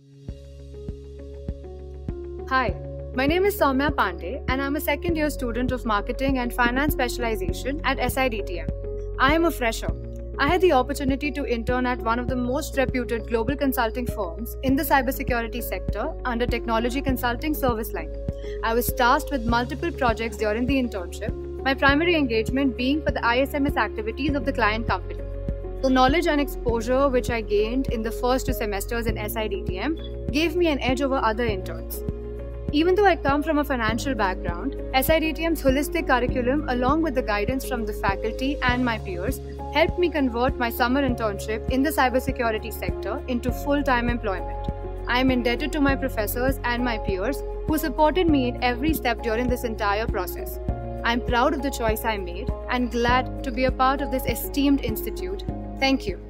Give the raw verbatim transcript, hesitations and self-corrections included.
Hi, my name is Soumya Pandey and I'm a second year student of Marketing and Finance Specialization at S I D T M. I am a fresher. I had the opportunity to intern at one of the most reputed global consulting firms in the cybersecurity sector under Technology Consulting service line. I was tasked with multiple projects during the internship, my primary engagement being for the I S M S activities of the client company. The knowledge and exposure which I gained in the first two semesters in S I D T M gave me an edge over other interns. Even though I come from a financial background, S I D T M's holistic curriculum along with the guidance from the faculty and my peers helped me convert my summer internship in the cybersecurity sector into full-time employment. I am indebted to my professors and my peers who supported me at every step during this entire process. I am proud of the choice I made and glad to be a part of this esteemed institute. Thank you.